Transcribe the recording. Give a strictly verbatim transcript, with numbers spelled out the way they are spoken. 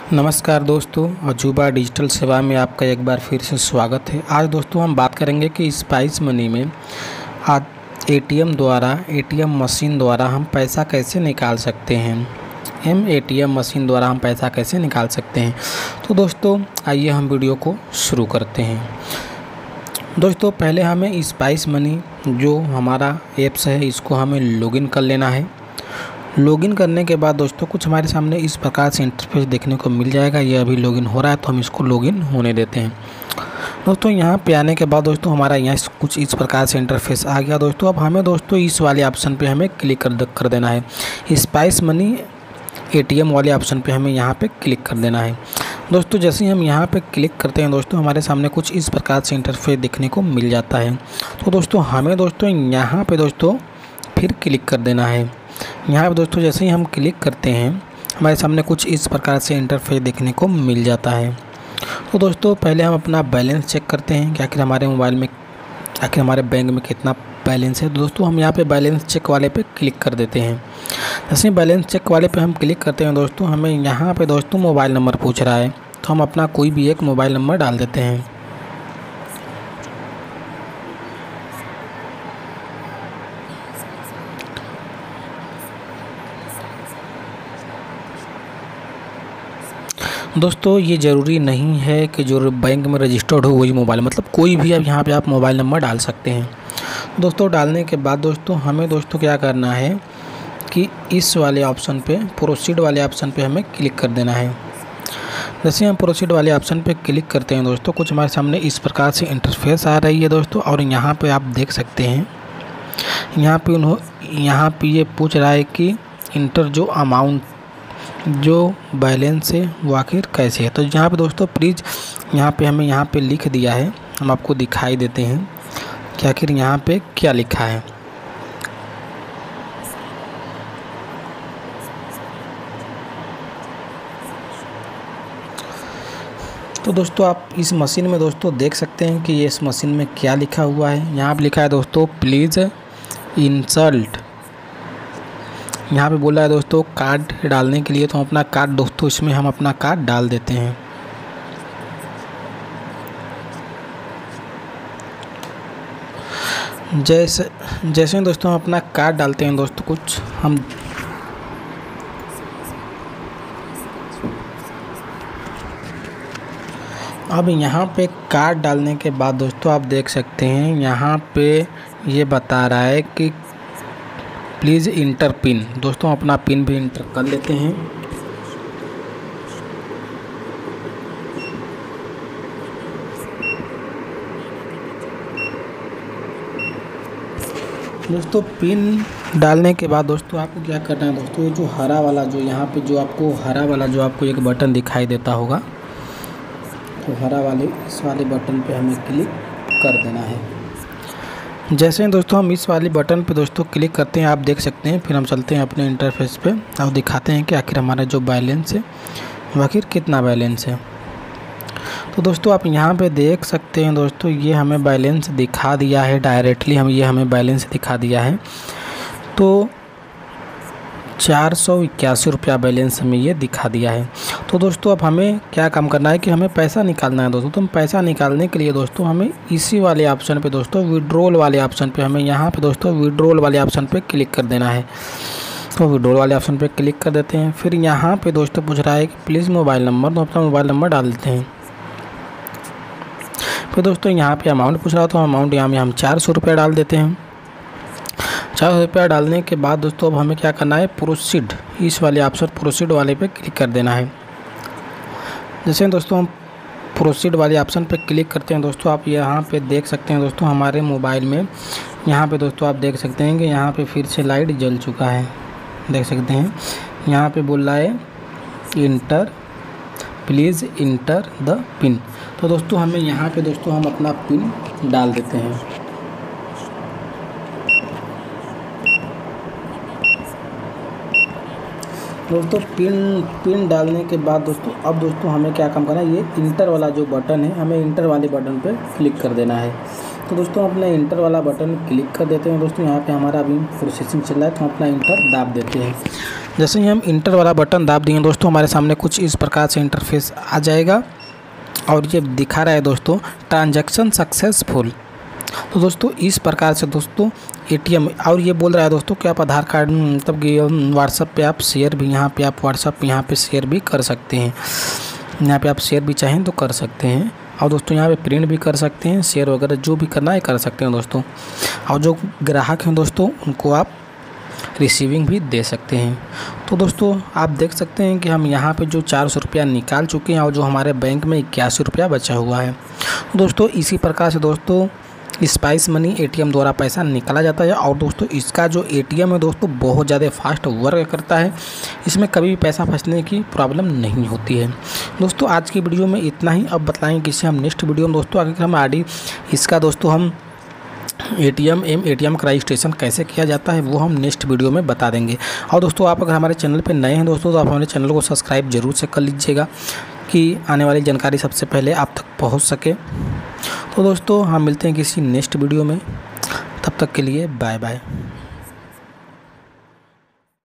नमस्कार दोस्तों, अजूबा डिजिटल सेवा में आपका एक बार फिर से स्वागत है। आज दोस्तों हम बात करेंगे कि स्पाइस मनी में आज एटीएम द्वारा एटीएम मशीन द्वारा हम पैसा कैसे निकाल सकते हैं। एम एटीएम मशीन द्वारा हम पैसा कैसे निकाल सकते हैं। तो दोस्तों आइए हम वीडियो को शुरू करते हैं। दोस्तों पहले हमें स्पाइस मनी जो हमारा ऐप्स है इसको हमें लॉगिन कर लेना है। लॉगिन करने के बाद दोस्तों कुछ हमारे सामने इस प्रकार से इंटरफेस देखने को मिल जाएगा। ये अभी लॉगिन हो रहा है तो हम इसको लॉगिन होने देते हैं। दोस्तों यहाँ पे आने के बाद दोस्तों हमारा यहाँ कुछ इस प्रकार से इंटरफेस आ गया। दोस्तों अब हमें दोस्तों इस वाले ऑप्शन पे हमें क्लिक कर कर देना है। स्पाइस मनी एटीएम वाले ऑप्शन पे हमें यहाँ पे क्लिक कर देना है। दोस्तों जैसे ही हम यहाँ पे क्लिक करते हैं दोस्तों हमारे सामने कुछ इस प्रकार से इंटरफेस देखने को मिल जाता है। तो दोस्तों हमें दोस्तों यहाँ पे दोस्तों फिर क्लिक कर देना है। यहाँ पे दोस्तों जैसे ही हम क्लिक करते हैं हमारे सामने कुछ इस प्रकार से इंटरफेस देखने को मिल जाता है। तो दोस्तों पहले हम अपना बैलेंस चेक करते हैं कि आखिर हमारे मोबाइल में आखिर हमारे बैंक में कितना बैलेंस है। तो दोस्तों हम यहाँ पे बैलेंस चेक वाले पे क्लिक कर देते हैं। जैसे ही बैलेंस चेक वाले पे हम क्लिक करते हैं दोस्तों हमें यहाँ पे दोस्तों मोबाइल नंबर पूछ रहा है, तो हम अपना कोई भी एक मोबाइल नंबर डाल देते हैं। दोस्तों ये ज़रूरी नहीं है कि जो बैंक में रजिस्टर्ड हो वही मोबाइल, मतलब कोई भी अब यहाँ पे आप मोबाइल नंबर डाल सकते हैं। दोस्तों डालने के बाद दोस्तों हमें दोस्तों क्या करना है कि इस वाले ऑप्शन पे प्रोसीड वाले ऑप्शन पे हमें क्लिक कर देना है। जैसे हम प्रोसीड वाले ऑप्शन पे क्लिक करते हैं दोस्तों कुछ हमारे सामने इस प्रकार से इंटरफेस आ रही है दोस्तों। और यहाँ पे आप देख सकते हैं यहाँ पे उन्हों यहाँ पे ये पूछ रहा है कि इंटर जो अमाउंट जो बैलेंस है वो आखिर कैसे है। तो यहाँ पे दोस्तों प्लीज़ यहाँ पे हमें यहाँ पे लिख दिया है, हम आपको दिखाई देते हैं कि आखिर यहाँ पे क्या लिखा है। तो दोस्तों आप इस मशीन में दोस्तों देख सकते हैं कि ये इस मशीन में क्या लिखा हुआ है। यहाँ पे लिखा है दोस्तों प्लीज़ इंसल्ट। यहाँ पे बोला है दोस्तों कार्ड डालने के लिए, तो हम अपना कार्ड दोस्तों इसमें हम अपना कार्ड डाल देते हैं। जैसे जैसे दोस्तों हम अपना कार्ड डालते हैं दोस्तों कुछ हम अब यहाँ पे कार्ड डालने के बाद दोस्तों आप देख सकते हैं यहाँ पे ये बता रहा है कि प्लीज़ इंटर पिन। दोस्तों अपना पिन भी इंटर कर लेते हैं। दोस्तों पिन डालने के बाद दोस्तों आपको क्या करना है दोस्तों, ये जो हरा वाला जो यहाँ पे जो आपको हरा वाला जो आपको एक बटन दिखाई देता होगा, तो हरा वाले इस वाले बटन पे हमें क्लिक कर देना है। जैसे ही दोस्तों हम इस वाले बटन पे दोस्तों क्लिक करते हैं आप देख सकते हैं, फिर हम चलते हैं अपने इंटरफेस पे और दिखाते हैं कि आखिर हमारा जो बैलेंस है वो आखिर कितना बैलेंस है। तो दोस्तों आप यहाँ पे देख सकते हैं दोस्तों ये हमें बैलेंस दिखा दिया है, डायरेक्टली हम ये हमें बैलेंस दिखा दिया है। तो चार सौ इक्यासी रुपया बैलेंस हमें ये दिखा दिया है। तो दोस्तों अब हमें क्या काम करना है कि हमें पैसा निकालना है दोस्तों। तो हम पैसा निकालने के लिए दोस्तों हमें इसी वाले ऑप्शन पे दोस्तों विड्रॉल वाले ऑप्शन पे हमें यहाँ पे दोस्तों विड्रॉल वाले ऑप्शन पे क्लिक कर देना है। तो विड्रॉल वाले ऑप्शन पे क्लिक कर देते हैं। फिर यहाँ पे दोस्तों पूछ रहा है कि प्लीज़ मोबाइल नंबर, तो अपना मोबाइल नंबर डाल देते हैं। फिर दोस्तों यहाँ पे अमाउंट पूछ रहा था, अमाउंट यहाँ में हम चार सौ रुपया डाल देते हैं। चार सौ रुपया डालने के बाद दोस्तों अब हमें क्या करना है, प्रोसीड इस वाले ऑप्शन प्रोसीड वाले पे क्लिक कर देना है। जैसे दोस्तों हम प्रोसीड वाले ऑप्शन पे क्लिक करते हैं दोस्तों आप यहाँ पे देख सकते हैं दोस्तों हमारे मोबाइल में यहाँ पे दोस्तों आप देख सकते हैं कि यहाँ पे फिर से लाइट जल चुका है। देख सकते हैं यहाँ पे बोल रहा है enter please enter the PIN. तो दोस्तों हमें यहाँ पे दोस्तों हम अपना पिन डाल देते हैं। दोस्तों पिन पिन डालने के बाद दोस्तों अब दोस्तों हमें क्या काम करना है, ये इंटर वाला जो बटन है हमें इंटर वाले बटन पे क्लिक कर देना है। तो दोस्तों अपने इंटर वाला बटन क्लिक कर देते हैं। दोस्तों यहाँ पे हमारा अभी प्रोसेसिंग चल रहा है तो हम अपना इंटर दाब देते हैं। जैसे ही हम इंटर वाला बटन दाब देंगे दोस्तों, हमारे सामने कुछ इस प्रकार से इंटरफेस आ जाएगा और ये दिखा रहा है दोस्तों ट्रांजैक्शन सक्सेसफुल। तो दोस्तों इस प्रकार से दोस्तों एटीएम, और ये बोल रहा है दोस्तों कि आप आधार कार्ड मतलब कि व्हाट्सएप पे आप शेयर भी यहाँ पे आप व्हाट्सएप यहाँ पे शेयर भी कर सकते हैं। यहाँ पे आप शेयर भी चाहें तो कर सकते हैं, और दोस्तों यहाँ पे प्रिंट भी कर सकते हैं, शेयर वगैरह जो भी करना है कर सकते हैं दोस्तों। और जो ग्राहक हैं दोस्तों उनको आप रिसीविंग भी दे सकते हैं। तो दोस्तों आप देख सकते हैं कि हम यहाँ पे जो चार सौ रुपया निकाल चुके हैं और जो हमारे बैंक में इक्यासी रुपया बचा हुआ है। दोस्तों इसी प्रकार से दोस्तों स्पाइस मनी एटीएम द्वारा पैसा निकाला जाता है। और दोस्तों इसका जो एटीएम है दोस्तों बहुत ज़्यादा फास्ट वर्क करता है, इसमें कभी भी पैसा फंसने की प्रॉब्लम नहीं होती है। दोस्तों आज की वीडियो में इतना ही। अब बताएंगे कि इसे हम नेक्स्ट वीडियो में दोस्तों आगे हम आडी इसका दोस्तों हम एटीएम एम एटीएम का रजिस्ट्रेशन कैसे किया जाता है वो हम नेक्स्ट वीडियो में बता देंगे। और दोस्तों आप अगर हमारे चैनल पर नए हैं दोस्तों तो आप हमारे चैनल को सब्सक्राइब जरूर से कर लीजिएगा कि आने वाली जानकारी सबसे पहले आप तक पहुंच सके। तो दोस्तों हम मिलते हैं किसी नेक्स्ट वीडियो में, तब तक के लिए बाय बाय।